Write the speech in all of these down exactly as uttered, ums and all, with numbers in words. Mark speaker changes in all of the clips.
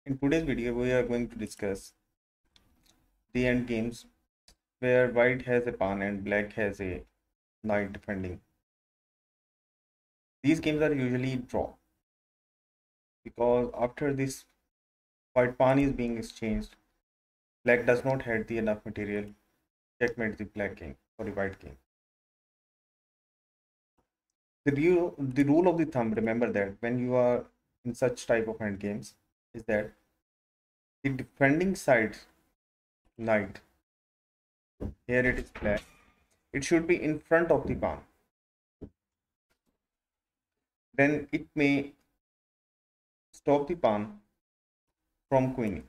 Speaker 1: In today's video, we are going to discuss the end games where white has a pawn and black has a knight defending. These games are usually draw because after this white pawn is being exchanged, black does not have the enough material to checkmate the black king or the white king. The rule, the rule of the thumb, remember that when you are in such type of end games, is that the defending side knight, here it is black, it should be in front of the pawn. Then it may stop the pawn from queening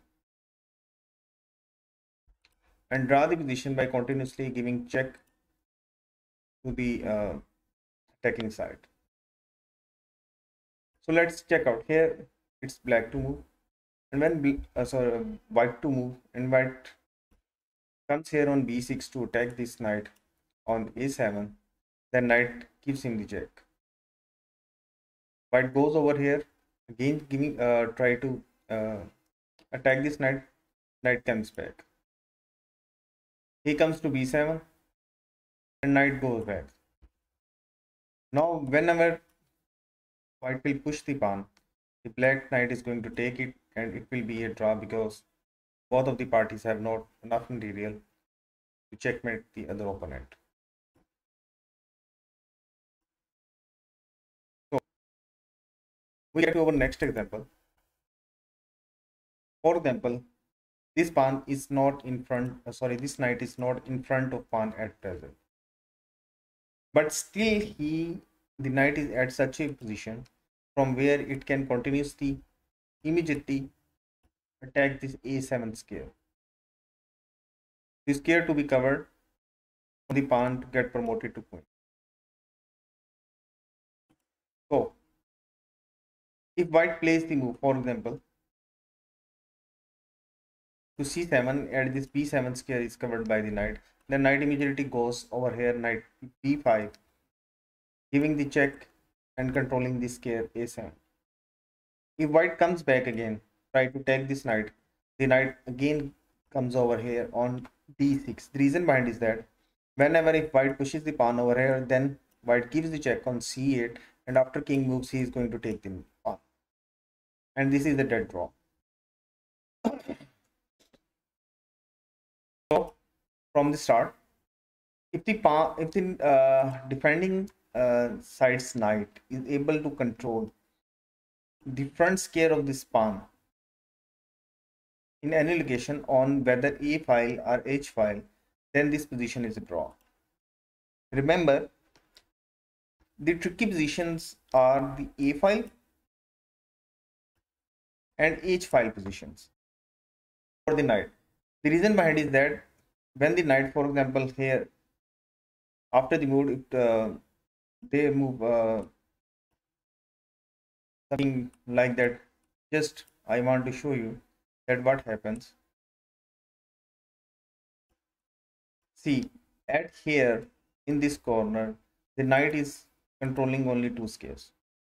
Speaker 1: and draw the position by continuously giving check to the uh, attacking side. So let's check out here. It's black to move, and when uh, sorry white to move, and white comes here on b six to attack this knight on a seven, then knight gives him the check. White goes over here again, giving uh, try to uh, attack this knight. Knight comes back. He comes to b seven, and knight goes back. Now, whenever white will push the pawn, the black knight is going to take it, and it will be a draw because both of the parties have not enough material to checkmate the other opponent. So we get to our next example. For example, this pawn is not in front, uh, sorry, this knight is not in front of pawn at present. But still he, the knight is at such a position from where it can continuously, immediately attack this a seven square. The square to be covered for the pawn to get promoted to queen. So if white plays the move, for example, to c seven, and this b seven square is covered by the knight, then knight immediately goes over here, knight b five, giving the check and controlling the square a seven. If white comes back again, try to take this knight, the knight again comes over here on d six. The reason behind is that whenever if white pushes the pawn over here, then white gives the check on c eight, and after king moves, he is going to take the pawn. And this is the dead draw. So from the start, if the pawn, if the uh, defending uh, side's knight is able to control the front square of this pawn in any location on whether a file or h file, then this position is a draw. Remember, the tricky positions are the a file and h file positions for the knight. The reason behind is that when the knight, for example, here after the move, it, uh, they move uh, something like that. Just I want to show you that what happens. See, at here in this corner, the knight is controlling only two squares.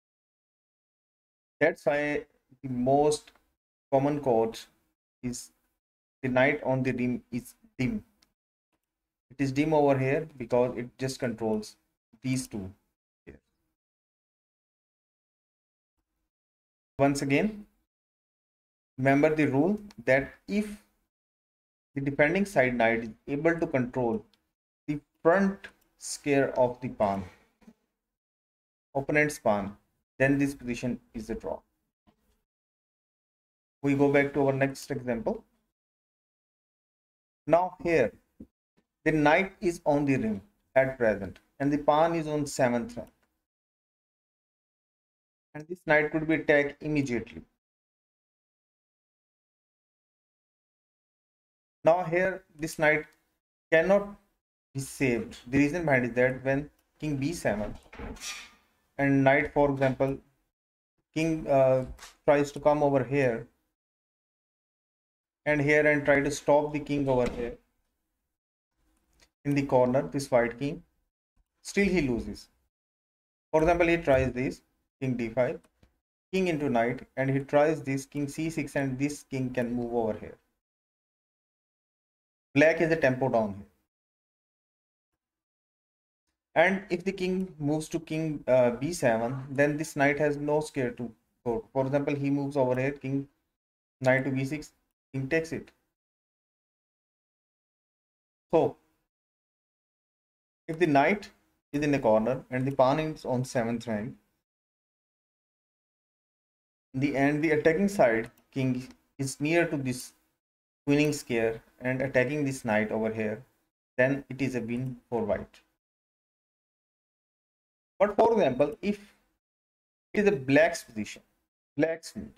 Speaker 1: That's why the most common code is the knight on the rim is dim. It is dim over here because it just controls these two here. Once again, remember the rule that if the defending side knight is able to control the front square of the pawn, opponent's pawn, then this position is a draw. We go back to our next example. Now here, the knight is on the rim at present, and the pawn is on seventh rank. And this knight could be attacked immediately. Now here, this knight cannot be saved. The reason behind is that when king b seven and knight, for example, king uh, tries to come over here and here and try to stop the king over here in the corner, this white king, still he loses. For example, he tries this king d five, king into knight, and he tries this king c six, and this king can move over here. Black has a tempo down here. And if the king moves to king uh, b seven, then this knight has no square to go. For example, he moves over here, king knight to b six, king takes it. So if the knight is in the corner and the pawn is on seventh rank, the and the attacking side king is near to this winning square and attacking this knight over here, then it is a win for white. But for example, if it is a black's position, black's move,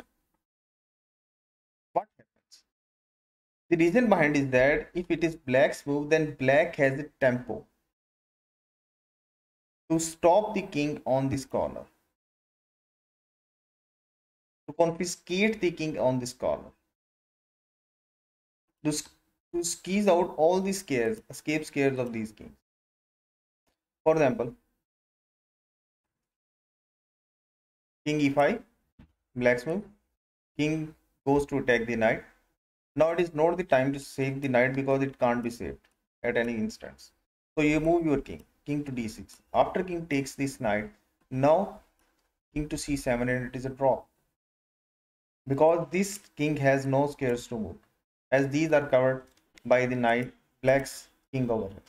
Speaker 1: what happens? The reason behind is that if it is black's move, then black has a tempo to stop the king on this corner, to confiscate the king on this corner, to, to squeeze out all the squares, escape squares of these kings. For example, king e five, black's move, king goes to attack the knight. Now it is not the time to save the knight because it can't be saved at any instance. So you move your king, king to d six. After king takes this knight, now king to c seven, and it is a draw. Because this king has no squares to move, as these are covered by the knight, black's king over here.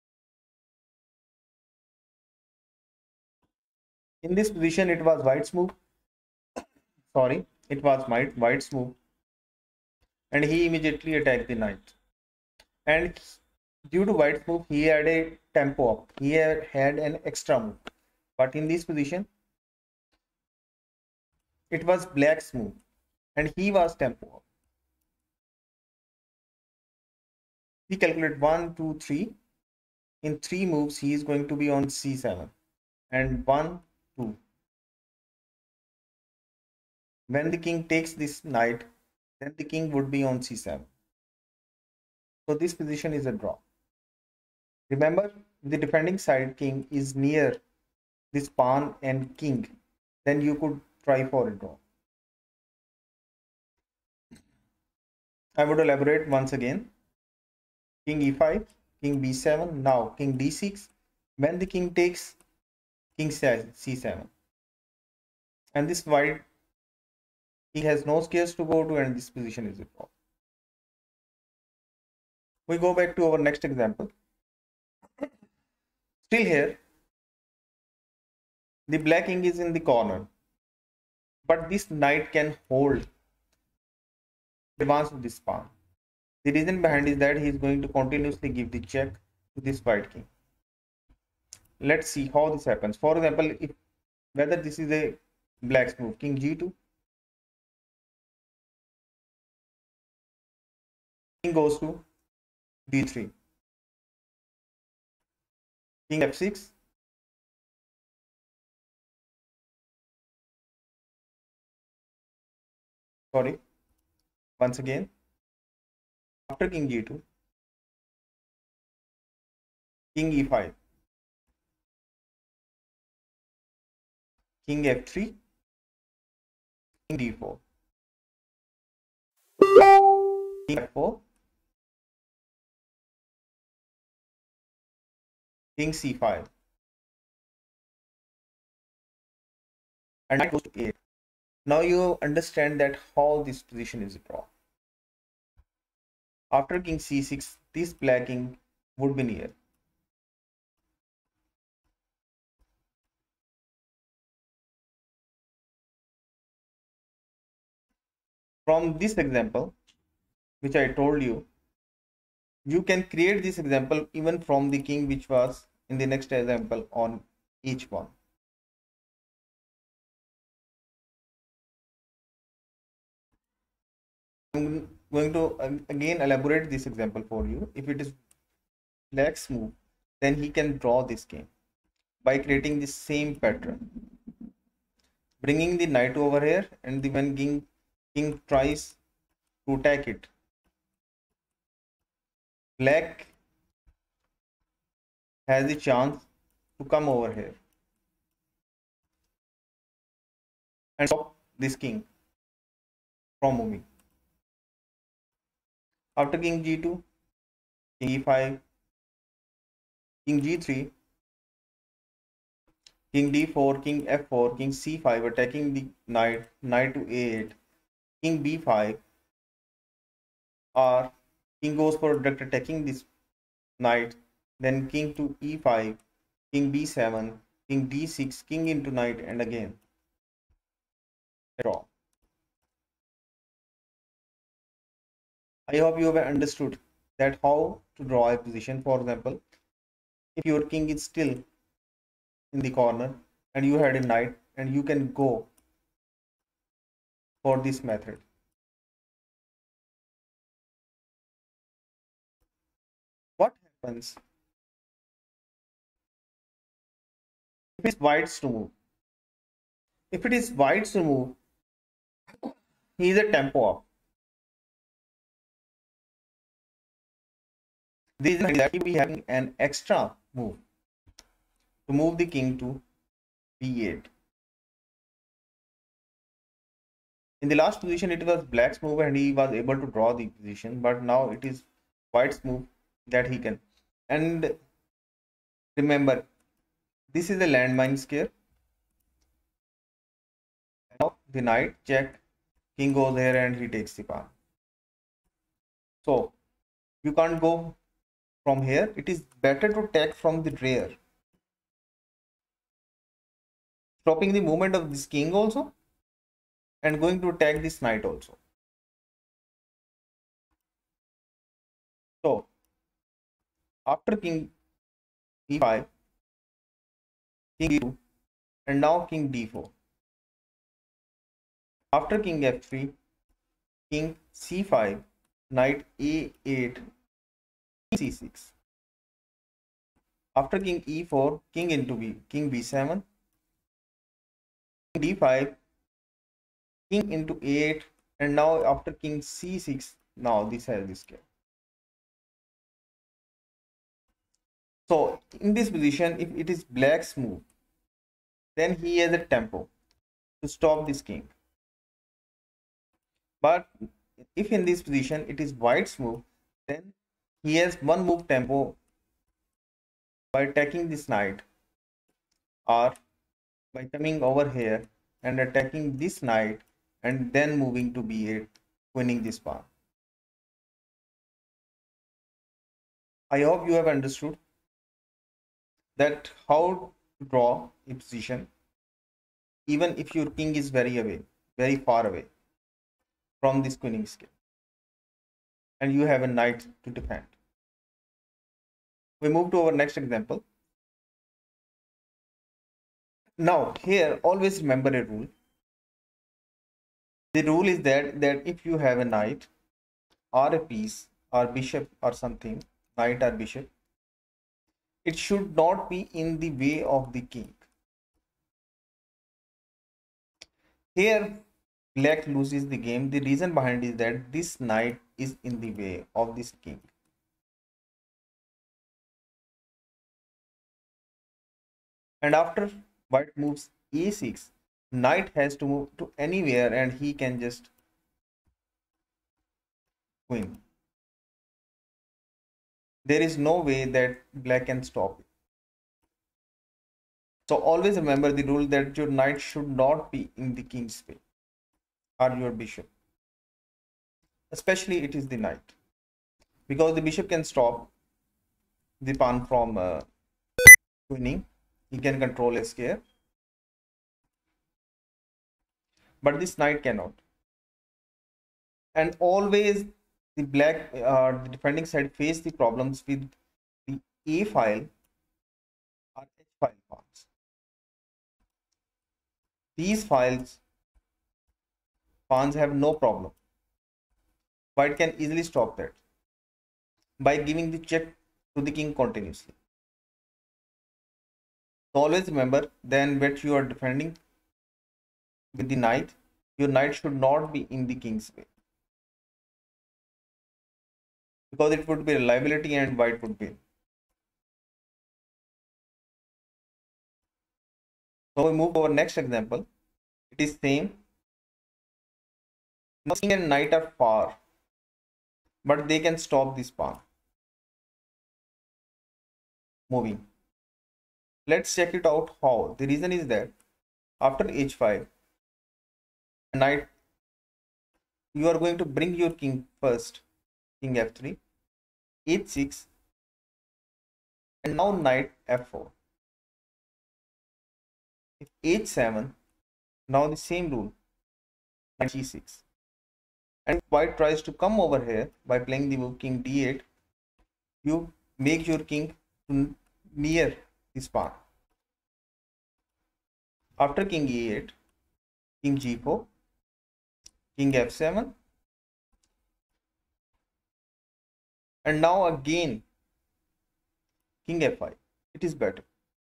Speaker 1: In this position, it was white's move. Sorry, it was white, white's move. And he immediately attacked the knight. And due to white's move, he had a tempo up. He had, had an extra move. But in this position, it was black's move. And he was tempo up. He calculated one, two, three. In three moves, he is going to be on c seven. And one, two. When the king takes this knight, then the king would be on c seven. So this position is a draw. Remember, the defending side king is near this pawn and king. Then you could try for a draw. I would elaborate once again. King e five, king b seven, now king d six. When the king takes, king c seven. And this white, he has no squares to go to, and this position is a draw. We go back to our next example. Still here, the black king is in the corner, but this knight can hold advance of this pawn. The reason behind is that he is going to continuously give the check to this white king. Let's see how this happens. For example, if whether this is a black's move, king g two, king goes to d three, king f six, sorry, once again, after king g two, king e five, king f three, king d four, king f four, king c five, and knight goes to a eight. Now you understand that how this position is a draw. After king c six, this black king would be near. From this example, which I told you, you can create this example even from the king which was in the next example on each one. I'm going to again elaborate this example for you. If it is black's move, then he can draw this king by creating the same pattern, bringing the knight over here, and the when king king tries to attack it, black has the chance to come over here and stop this king from moving. After king g two, king e five, king g three, king d four, king f four, king c five, attacking the knight, knight to a eight, king b five, or king goes for direct attacking this knight, then king to e five, king b seven, king d six, king into knight, and again draw. I hope you have understood that how to draw a position. For example, if your king is still in the corner and you had a knight, and you can go for this method. What happens if it's white's to move? If it is white's to move, he is a tempo up. This is that he will be having an extra move to move the king to b eight. In the last position, it was black's move and he was able to draw the position, but now it is white's move that he can. And remember, this is a landmine square. Now the knight check, king goes there and he takes the pawn. So you can't go from here. It is better to attack from the rear, stopping the movement of this king also and going to attack this knight also. So after king e five, king e two, and now king d four. After king f three, king c five, knight a eight, king c six. After king e four, king into b, king b seven, king d five, king into a eight, and now after king c six, now this has this game. So in this position, if it is black's move, then he has a tempo to stop this king. But if in this position it is white's move, then he has one move tempo by attacking this knight, or by coming over here and attacking this knight and then moving to b eight, winning this pawn. I hope you have understood that how to draw a position even if your king is very away, very far away from this queening skill, and you have a knight to defend. We move to our next example. Now here, always remember a rule. The rule is that that if you have a knight or a piece or bishop or something, knight or bishop, it should not be in the way of the king. Here black loses the game. The reason behind is that this knight is in the way of this king. And after white moves e six, knight has to move to anywhere and he can just win. There is no way that black can stop it. So always remember the rule that your knight should not be in the king's way or your bishop. Especially it is the knight, because the bishop can stop the pawn from uh, winning. He can control a square, but this knight cannot. And always the black uh, the defending side face the problems with the a file or h file pawns. These files pawns have no problem. White can easily stop that by giving the check to the king continuously. So always remember, then when you are defending with the knight, your knight should not be in the king's way, because it would be a liability and white would win. So we move to our next example. It is same. Now king and knight are far, but they can stop this pawn moving. Let's check it out how. The reason is that after h five, knight, you are going to bring your king first, king f three, h six, and now knight f four. If h seven, now the same rule, knight g six. And if white tries to come over here by playing the move king d eight, you make your king to near this pawn. After king e eight, king g four, king f seven, and now again king f five. It is better.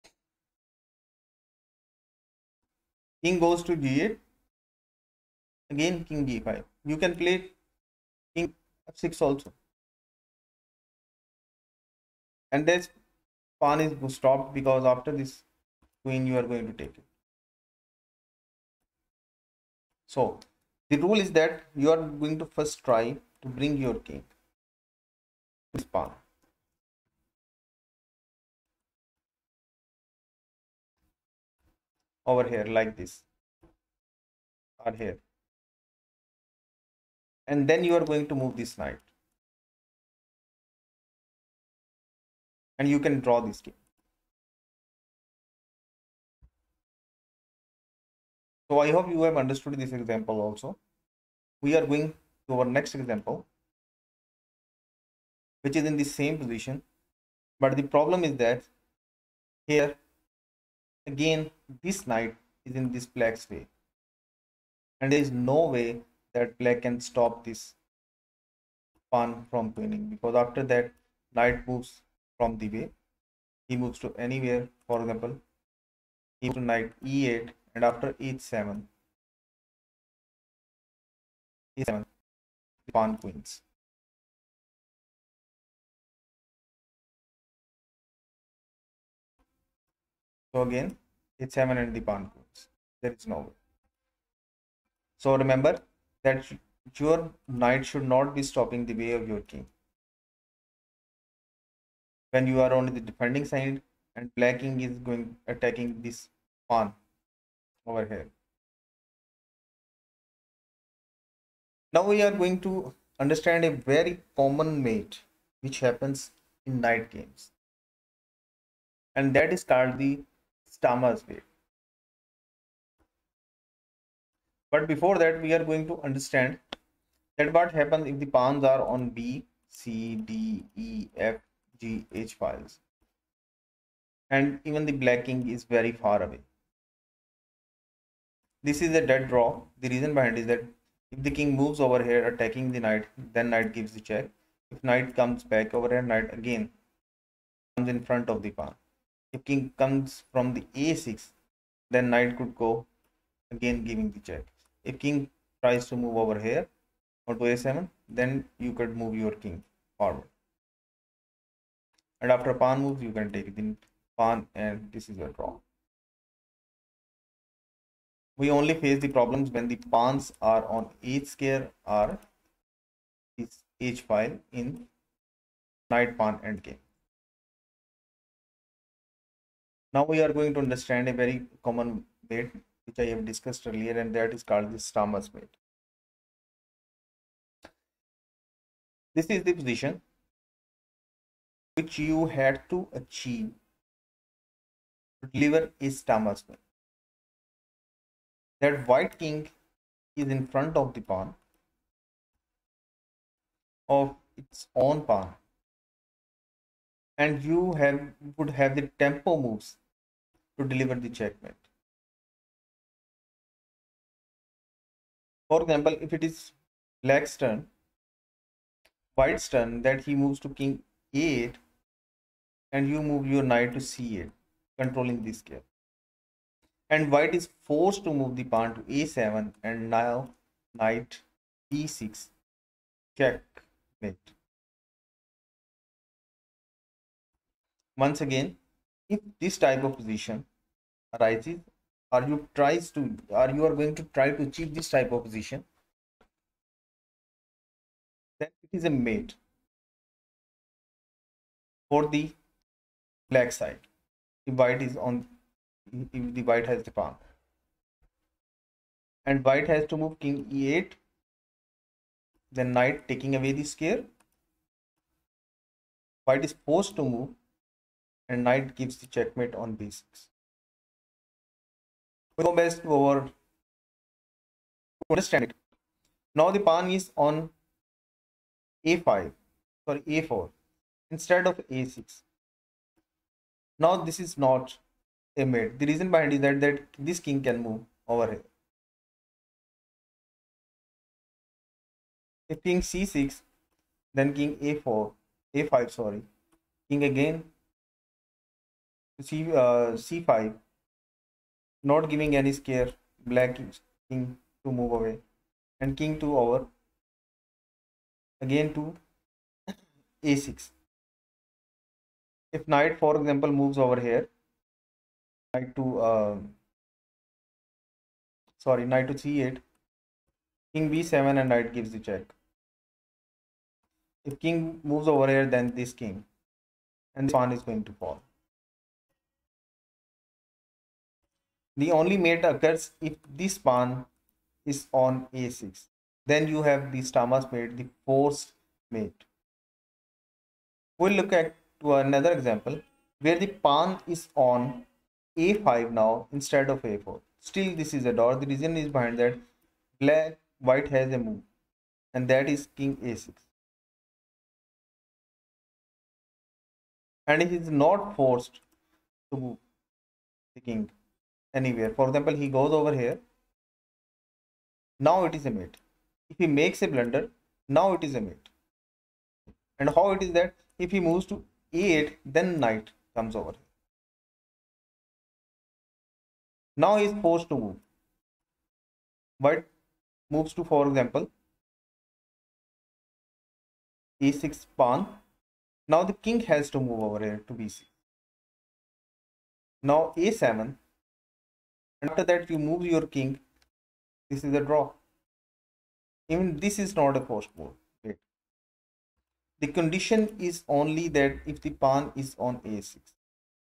Speaker 1: King goes to g eight, again king g five. You can play king f six also, and this pawn is stopped because after this queen you are going to take it. So the rule is that you are going to first try to bring your king to this pawn. Over here like this, or here, and then you are going to move this knight, and you can draw this king. So I hope you have understood this example also. We are going to our next example, which is in the same position, but the problem is that here again this knight is in this black's way, and there is no way that black can stop this pawn from winning, because after that knight moves from the way, he moves to anywhere. For example, he moves to knight e eight, and after h seven, e seven, the pawn queens. So again h seven and the pawn queens, there is no way. So remember that your knight should not be stopping the way of your king when you are on the defending side and black king is going attacking this pawn over here. Now we are going to understand a very common mate which happens in knight games, and that is called the Stammer's mate. But before that, we are going to understand that what happens if the pawns are on B, C, D, E, F, G, H files, and even the black king is very far away. This is a dead draw. The reason behind is that if the king moves over here attacking the knight, then knight gives the check. If knight comes back over here, knight again comes in front of the pawn. If king comes from the A six, then knight could go again giving the check. If king tries to move over here or to A seven, then you could move your king forward. And after pawn moves, you can take the pawn, and this is a draw. We only face the problems when the pawns are on H square or this H file in knight pawn endgame. Now we are going to understand a very common mate which I have discussed earlier, and that is called the Stammer's mate. This is the position which you had to achieve to deliver a Stammer's mate. That white king is in front of the pawn of its own pawn, and you have would have the tempo moves to deliver the checkmate. For example, if it is black's turn, white's turn, that he moves to king A eight, and you move your knight to C eight, controlling this square. And white is forced to move the pawn to A seven, and now knight B six, checkmate. Once again, if this type of position arises, or you tries to or you are going to try to achieve this type of position, then it is a mate for the black side. If white is on, if the white has the pawn, and white has to move king e eight, then knight taking away the square. White is forced to move, and knight gives the checkmate on b six. We go best to our to understand it. Now the pawn is on a five, sorry a four instead of a six. Now this is not a mate. The reason behind is that, that this king can move over here. If king c six, then king a four, a five, sorry, king again c uh, c five, not giving any scare, black king to move away, and king to over again to a six. If knight, for example, moves over here, knight to uh, sorry knight to c eight, king b seven, and knight gives the check. If king moves over here, then this king, and this pawn is going to fall. The only mate occurs if this pawn is on a six. Then you have the Stammer's mate, the forced mate. We'll look at to another example where the pawn is on a five now instead of a four. Still, this is a door. The reason is behind that black white has a move, and that is king a six. And he is not forced to move the king anywhere. For example, he goes over here. Now it is a mate. If he makes a blunder, now it is a mate. And how it is that if he moves to a eight, then knight comes over here. Now he is forced to move. White moves to, for example, a six pawn. Now the king has to move over here to b six. Now a seven. And after that you move your king. This is a draw. Even this is not a forced move. Wait. The condition is only that if the pawn is on a six.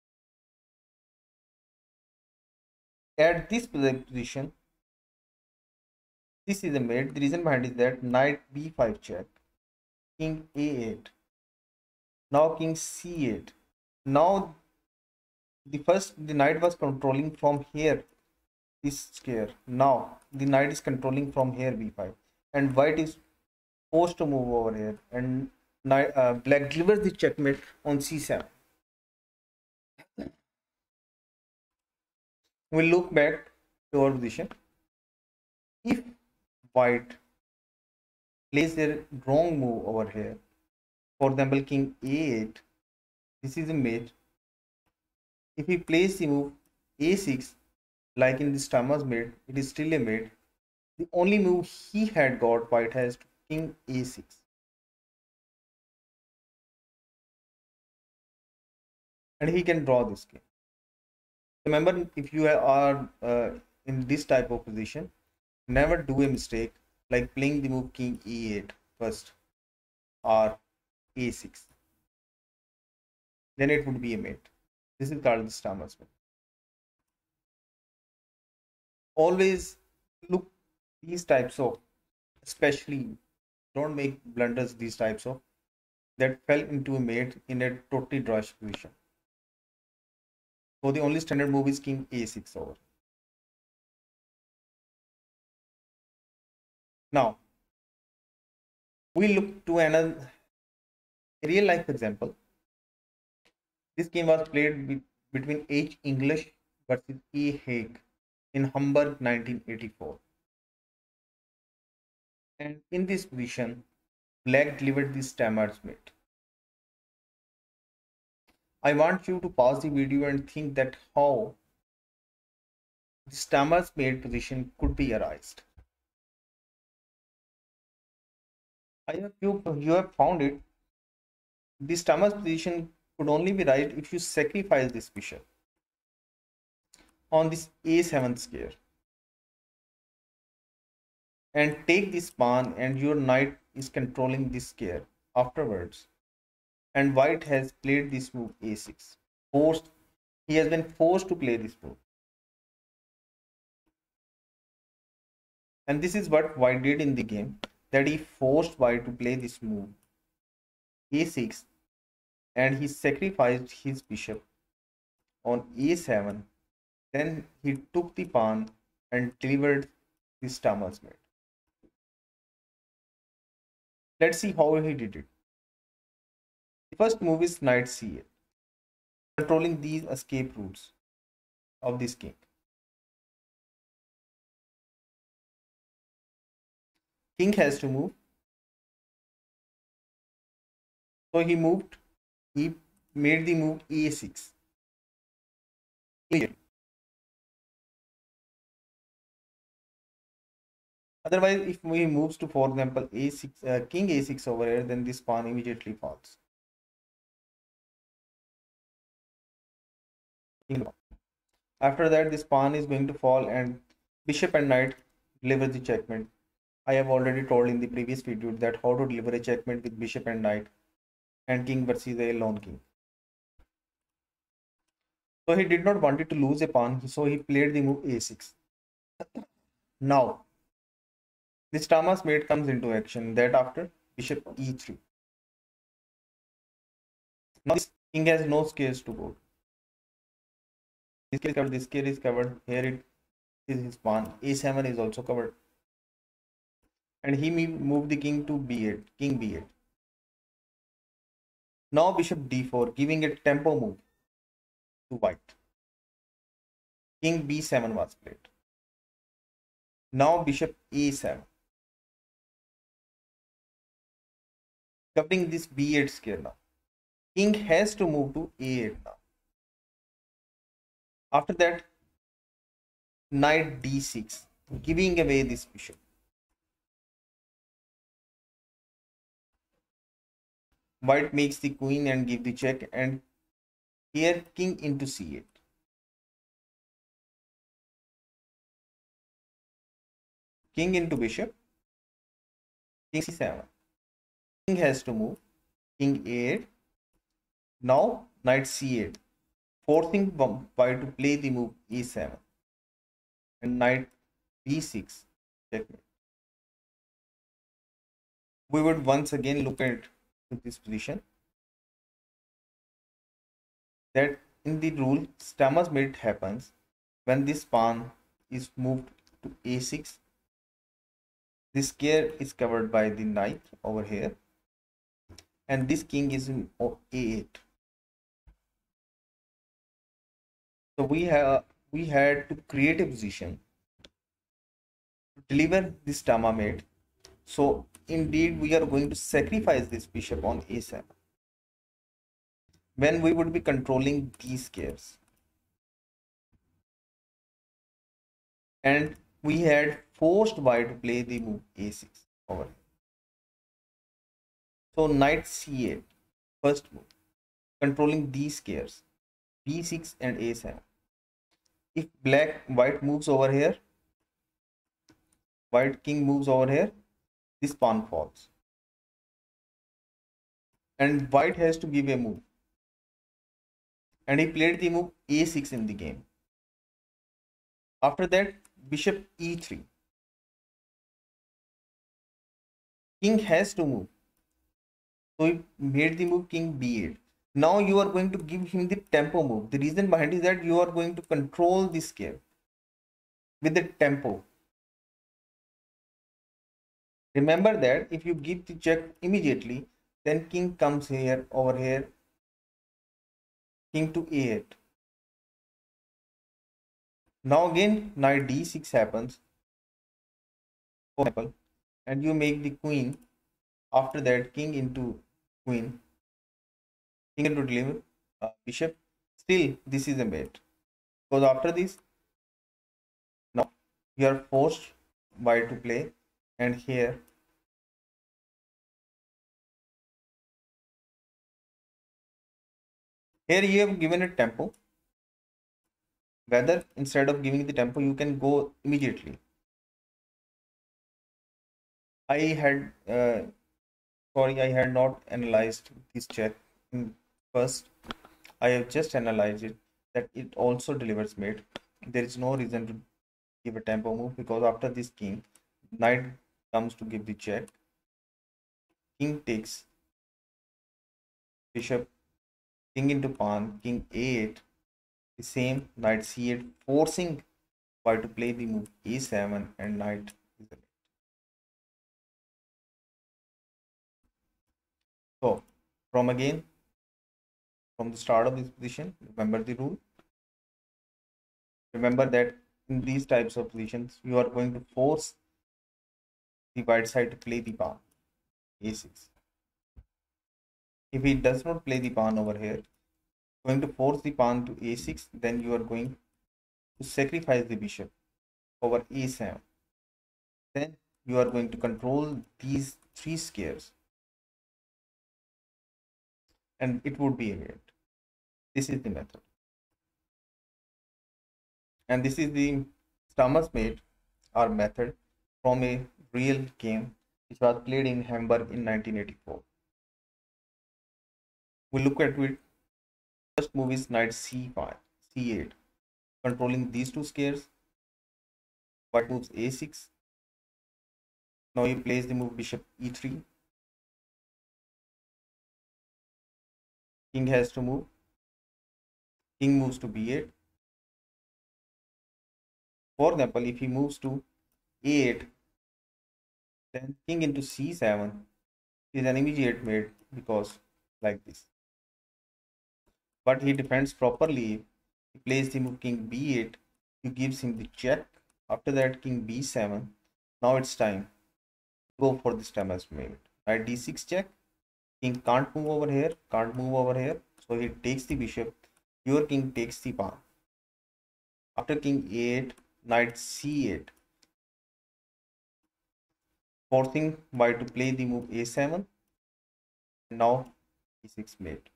Speaker 1: At this position, this is a mate. The reason behind is that knight b five check, king a eight, now king c eight. Now the first the knight was controlling from here this square. Now the knight is controlling from here b five, and white is forced to move over here, and knight, uh, black delivers the checkmate on c seven. We'll look back to our position. If white plays a wrong move over here, for example king a eight, this is a mate. If he plays the move a six, like in the Stammer's mate, it is still a mate. The only move he had got, white has to king a six. And he can draw this king. Remember, if you are uh, in this type of position, never do a mistake like playing the move king e eight first or a six. Then it would be a mate. This is called the Stammer's mate. Always look these types of, especially don't make blunders these types of that fell into a mate in a totally drawish position. So the only standard move is king a six over. Now we look to another real life example. This game was played be between H. English versus E. Hague in Hamburg nineteen eighty-four. And in this position, black delivered the Stammer's mate. I want you to pause the video and think that how the Stammer's mate position could be erased. I hope you, you have found it. The Stammer's position could only be right if you sacrifice this bishop on this a seven square and take this pawn, and your knight is controlling this square afterwards, and white has played this move a six. Forced, he has been forced to play this move. And this is what white did in the game, that he forced white to play this move a six, and he sacrificed his bishop on a seven. Then he took the pawn and delivered the Stammer's mate. Let's see how he did it. The first move is knight c eight, controlling these escape routes of this king. King has to move. So he moved, he made the move a six. Otherwise, if he moves to, for example, a six, uh, king a six over here, then this pawn immediately falls. After that, this pawn is going to fall and bishop and knight deliver the checkmate. I have already told in the previous video that how to deliver a checkmate with bishop and knight and king versus a lone king. So he did not want it to lose a pawn, so he played the move a six. Now, this Stammer's mate comes into action. That after bishop e three. Now this king has no squares to go. This square is covered. This square is covered. Here it is his pawn. a seven is also covered. And he moved the king to b eight. King b eight. Now bishop d four, giving a tempo move to white. King b seven was played. Now bishop a seven. Covering this b eight square now. King has to move to a eight now. After that, knight d six, giving away this bishop. White makes the queen and give the check, and here king into c eight. King into bishop, king c seven. King has to move, king a eight. Now knight c eight, forcing white to play the move e seven, and knight b six, checkmate. We would once again look at this position, that in the rule Stammer's mate happens when this pawn is moved to a six. This square is covered by the knight over here, and this king is in a eight. So we have we had to create a position to deliver this Stammer mate. So indeed we are going to sacrifice this bishop on a seven, when we would be controlling these squares, and we had forced white to play the move a six over here. So knight c eight, first move, controlling these squares b six and a seven. If black white moves over here, white king moves over here, this pawn falls, and white has to give a move, and he played the move a six in the game. After that, bishop e three. King has to move, so he made the move king b eight. Now you are going to give him the tempo move. The reason behind is that you are going to control this square with the tempo. Remember that if you give the check immediately, then king comes here, over here, king to a eight. Now again knight d six happens, for example, and you make the queen. After that, king into queen, king into deliver uh, bishop. Still this is a mate, because after this now you are forced white to play, and here here you have given a tempo, whether instead of giving the tempo you can go immediately. I had uh, Sorry, I had not analyzed this check in first. I have just analyzed it that it also delivers mate. There is no reason to give a tempo move because after this king, knight comes to give the check. King takes bishop, king into pawn, king a eight, the same, knight c eight, forcing white to play the move a seven and knight is the. So from again, from the start of this position, remember the rule. Remember that in these types of positions, you are going to force the white side to play the pawn a six. If he does not play the pawn over here, going to force the pawn to a six, then you are going to sacrifice the bishop over a seven. Then you are going to control these three squares and it would be a mate. This is the method. And this is the Stammer's mate or method from a real game which was played in Hamburg in nineteen eighty-four. We look at it. First move is knight c five, c eight, controlling these two squares. White moves a six. Now he plays the move bishop e three. King has to move. King moves to b eight. For example, if he moves to a eight, then king into c seven is an immediate mate because like this. But he defends properly. He plays the move king b eight. He gives him the check. After that, king b seven. Now it's time. Go for the Stammer's mate. Knight d six check. King can't move over here. Can't move over here. So he takes the bishop. Your king takes the pawn. After king a eight, knight c eight. Forcing white to play the move a seven. Now e six mate.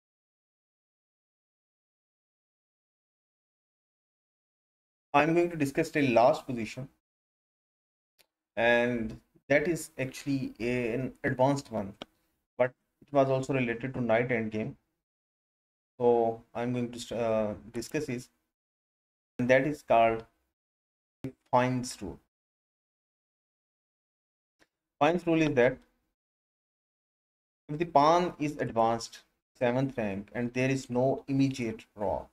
Speaker 1: I'm going to discuss the last position, and that is actually a, an advanced one, but it was also related to knight endgame. So I'm going to uh, discuss this, and that is called Fine's rule. Fine's rule is that if the pawn is advanced seventh rank and there is no immediate draw,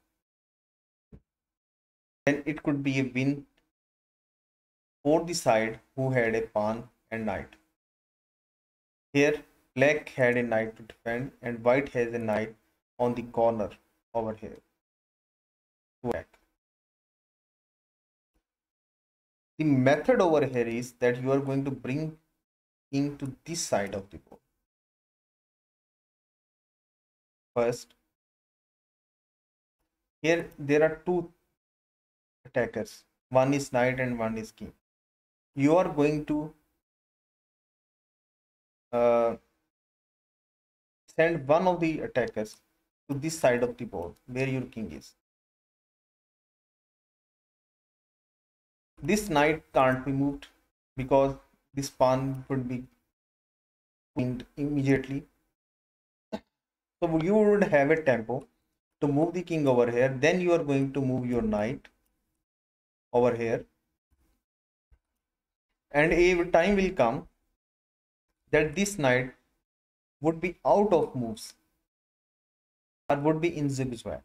Speaker 1: then it could be a win for the side who had a pawn and knight. Here, black had a knight to defend and white has a knight on the corner over here to attack. The method over here is that you are going to bring king to this side of the board. First, here there are two attackers. One is knight and one is king. You are going to uh, send one of the attackers to this side of the board where your king is. This knight can't be moved because this pawn would be queened immediately. So you would have a tempo to move the king over here. Then you are going to move your knight over here. And a time will come that this knight would be out of moves or would be in zigzag.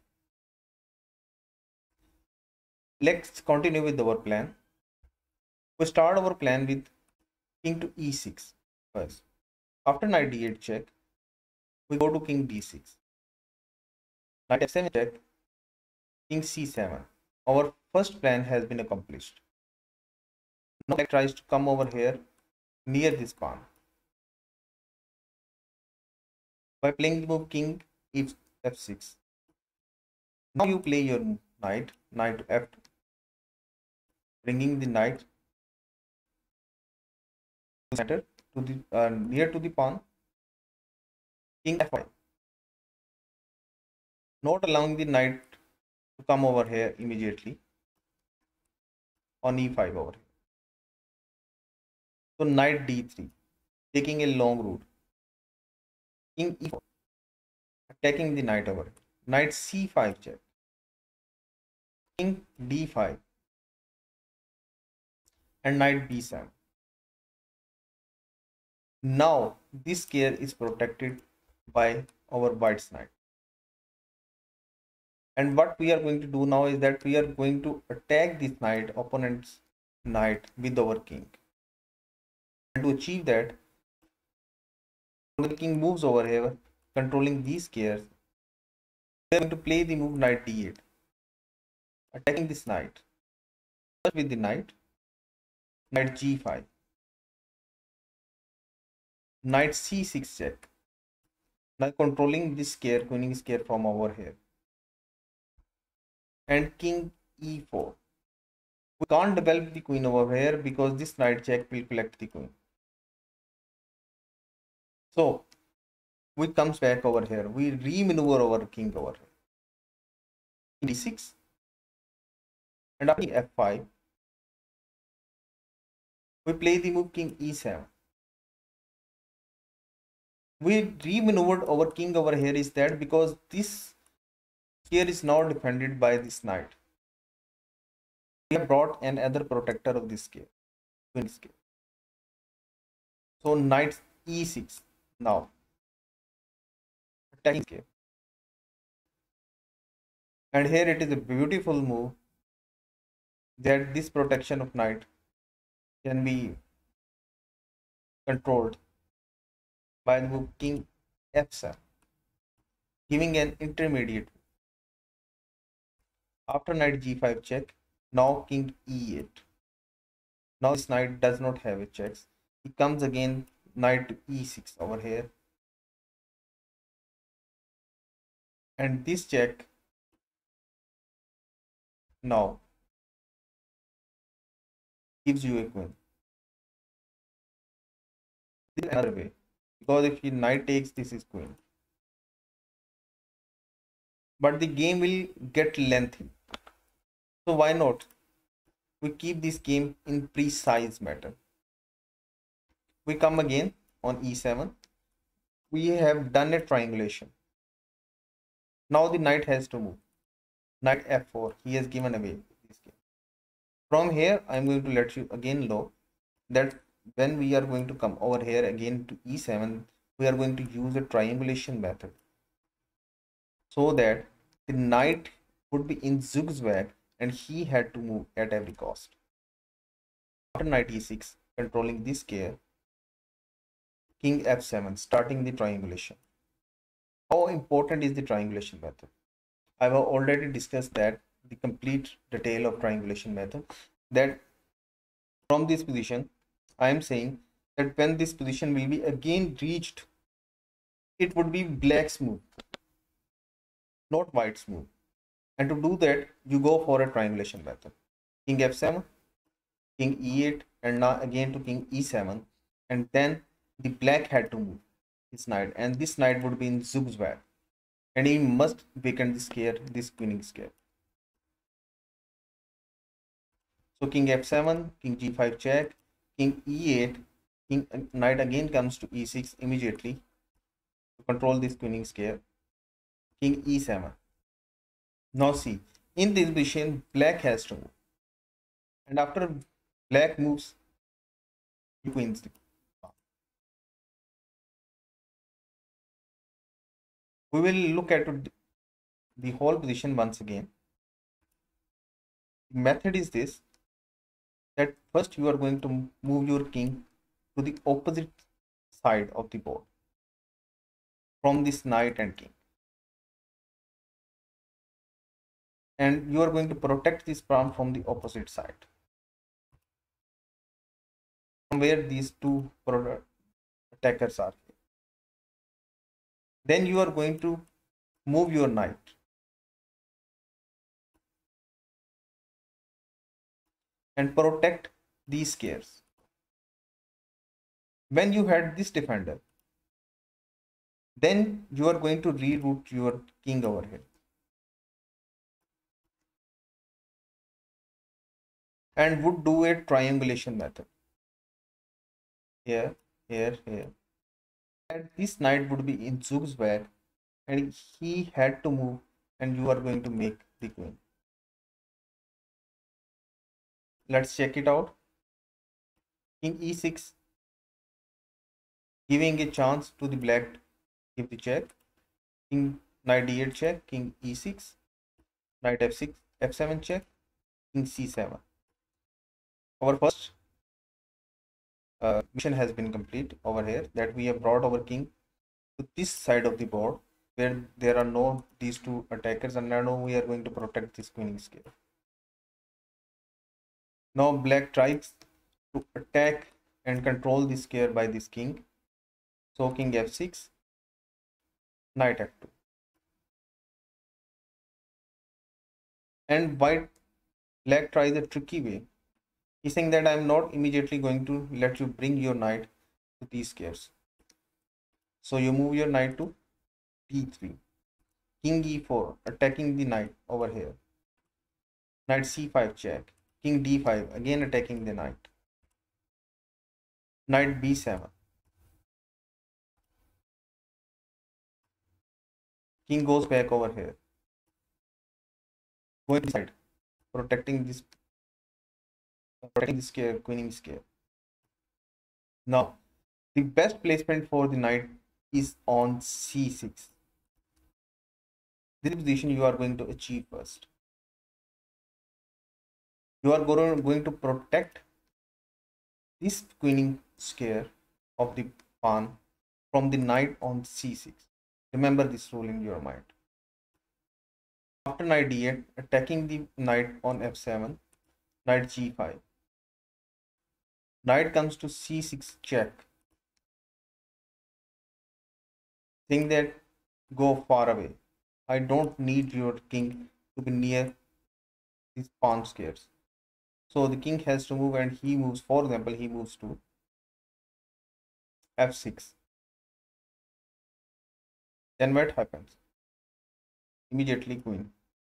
Speaker 1: Let's continue with our plan. We start our plan with king to e six first. After knight d eight check, we go to king d six. Knight f seven check, king c seven. Our first plan has been accomplished. Now black tries to come over here near this pawn by playing the move king f six. Now you play your knight, knight to f two, bringing the knight to center to the uh, near to the pawn. King f five, not allowing the knight to come over here immediately on e five over here. So knight d three, taking a long route. king e four, attacking the knight over here. Knight c five check, king d five, and knight b seven. Now this square is protected by our white's knight. And what we are going to do now is that we are going to attack this knight, opponent's knight, with our king. And to achieve that, the king moves over here, controlling these squares. We are going to play the move knight d eight, attacking this knight. First with the knight, knight g five, knight c six check. Now controlling this square, queening square from over here. And king e four. We can't develop the queen over here because this knight check will collect the queen. So we comes back over here. We re-maneuver our king over here. d six. And after f five, we play the move king e seven. We re-maneuvered our king over here is that because this square is now defended by this knight. We have brought another protector of this square, queen square. So knight e six now attacking square. And here it is a beautiful move that this protection of knight can be controlled by the move king f seven, giving an intermediate. After knight g five check, now king e eight. Now this knight does not have a checks. He comes again knight to e six over here. And this check now gives you a queen. This is another way, because if the knight takes, this is queen. But the game will get lengthy. So why not? We keep this game in precise manner. We come again on e seven. We have done a triangulation. Now the knight has to move. Knight f four. He has given away this game. From here, I am going to let you again know that when we are going to come over here again to e seven, we are going to use a triangulation method so that the knight would be in zigzag and he had to move at every cost. After knight e six, controlling this square, king f seven, starting the triangulation. How important is the triangulation method? I have already discussed that, the complete detail of triangulation method, that from this position, I am saying that when this position will be again reached, it would be black's move, not white's move. And to do that, you go for a triangulation method. King f seven, king e eight, and now again to king e seven, and then the black had to move his knight, and this knight would be in zigzag, and he must vacant the square, this queening square. So king f seven, king g five check, king e eight, king knight again comes to e six immediately to control this queening square, king e seven. Now see, in this position, black has to move, and after black moves, queens. We will look at the whole position once again. The method is this, that first you are going to move your king to the opposite side of the board from this knight and king, and you are going to protect this pawn from the opposite side, from where these two attackers are. Then you are going to move your knight and protect these squares. When you had this defender, then you are going to reroute your king over here. And would do a triangulation method. Here, here, here. And this knight would be in zigzag, and he had to move, and you are going to make the queen. Let's check it out. King e six, giving a chance to the black to give the check. King knight d eight check, king e six, knight f six, f seven check, king c seven. Our first uh, mission has been complete over here, that we have brought our king to this side of the board where there are no these two attackers, and now we are going to protect this queening square. Now black tries to attack and control this square by this king. So king f six, knight f two. And white black tries a tricky way. He's saying that I'm not immediately going to let you bring your knight to these squares. So you move your knight to d three. King e four, attacking the knight over here. Knight c five check. King d five, again attacking the knight. Knight b seven. King goes back over here. Going inside, protecting this protecting this square, queening square. Now, the best placement for the knight is on c six. This position you are going to achieve first. You are going to protect this queening square of the pawn from the knight on c six. Remember this rule in your mind. After knight d eight, attacking the knight on f seven, knight g five. Knight comes to c six check. Think that go far away. I don't need your king to be near these pawn squares. So the king has to move, and he moves, for example, he moves to f six. Then what happens? Immediately queen.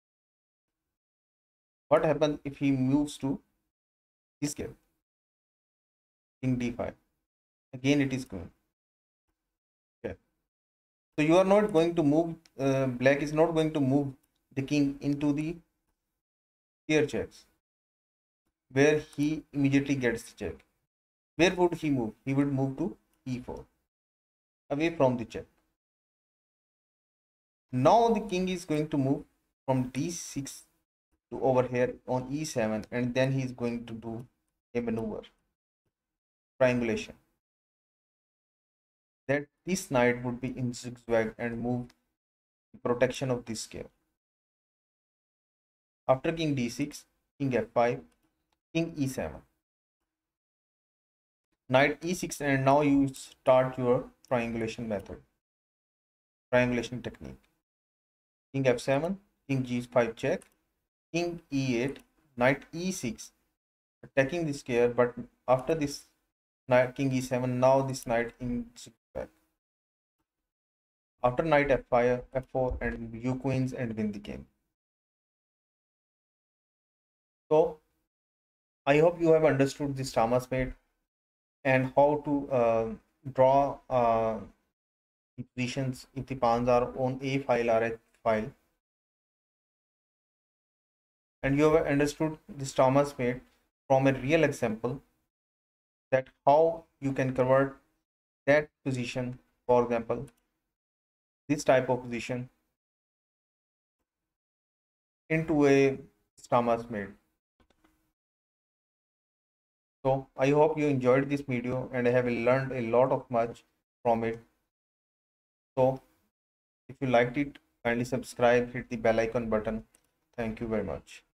Speaker 1: What happens if he moves to this square? King d five. Again it is queen. Okay. So you are not going to move, uh, black is not going to move the king into the pair checks, where he immediately gets the check. Where would he move? He would move to e four, away from the check. Now the king is going to move from d six to over here on e seven, and then he is going to do a maneuver, triangulation, that this knight would be in zigzag and move the protection of this square. After king d six, king f five, king e seven, knight e six, and now you start your triangulation method, triangulation technique. King f seven, king g five check, king e eight, knight e six, attacking the square, but after this knight king e seven, now this knight in zigzag. After knight f five, f four, and you queens and win the game. So I hope you have understood this Stamasmate and how to uh, draw uh, the positions if the pawns are on a file or h file, and you have understood this Stamasmate from a real example, that how you can convert that position, for example this type of position, into a Stamasmate. So I hope you enjoyed this video and I have learned a lot of much from it. So if you liked it, kindly subscribe, hit the bell icon button. Thank you very much.